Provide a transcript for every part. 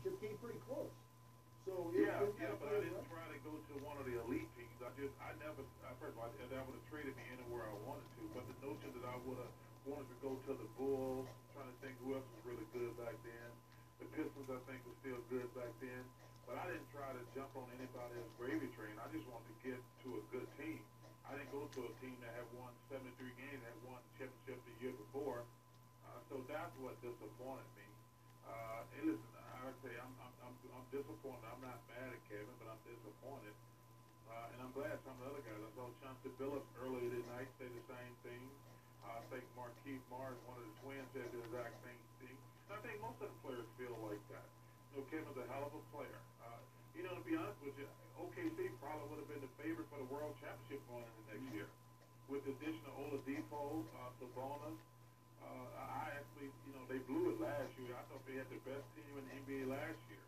championship came pretty close. So but I didn't try to go to one of the elite teams. First of all, that would have traded me anywhere I wanted to. But the notion that I would have wanted to go to the Bulls, trying to think who else was really good back then. The Pistons, I think, was still good back then. But I didn't try to jump on anybody else's gravy train. I just wanted to get to a good team. I didn't go to a team that had won 73 games, that won the championship the year before. So that's what disappointed me. And listen, I say I'm disappointed. I'm not mad at Kevin, but I'm disappointed. And I'm glad some of the other guys. I saw Chauncey Billups earlier tonight say the same thing. I think Marquise Morris, one of the twins, said the exact same thing. And I think most of the players feel like that. Kevin's a hell of a player. To be honest with you, OKC probably would have been the favorite for the World Championship going into next year. With the addition of Oladipo, Sabonis, I actually, they blew it last year. I thought they had the best team in the NBA last year.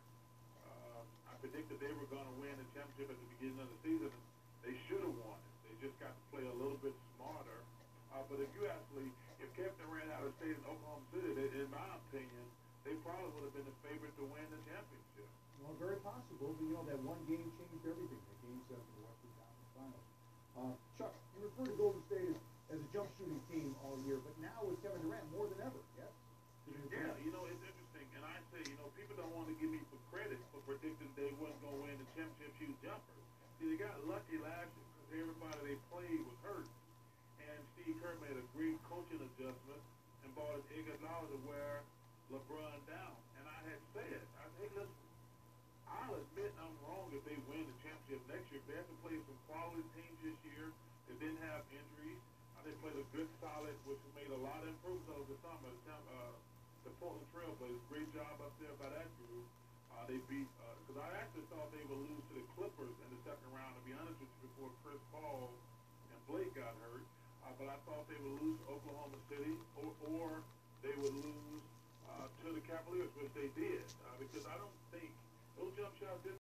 I predicted they were going to win the championship at the beginning of the season. They should have won it. They just got to play a little bit smarter. But if Kevin Durant had stayed in Oklahoma City, in my opinion, they probably would have been the favorite to win the championship. Well, very possible. But, that one game changed everything. That Game 7 of the Western Conference Finals. Chuck, you refer to Golden State as a jump shooting team all year, but now with Kevin Durant more than ever, yes? Yeah, it's interesting. And I say, people don't want to give me for credit for predicting they wasn't going to win the championship shooting jumpers. See, they got lucky last year because everybody they played was hurt. And Steve Kerr made a great coaching adjustment and brought his Iguodala to wear LeBron down. And I had said, hey, listen, I'll admit I'm wrong if they win the championship next year. They have to play some quality teams this year that didn't have injuries. They played a good, solid, which made a lot of improvements over the summer. The Portland Trail Blazers, great job up there by that group. They beat, because I actually thought they would lose to the Clippers in the second round, to be honest with you, before Chris Paul and Blake got hurt. But I thought they would lose to Oklahoma City or they would lose to the Cavaliers, which they did. Because I don't think those jump shots didn't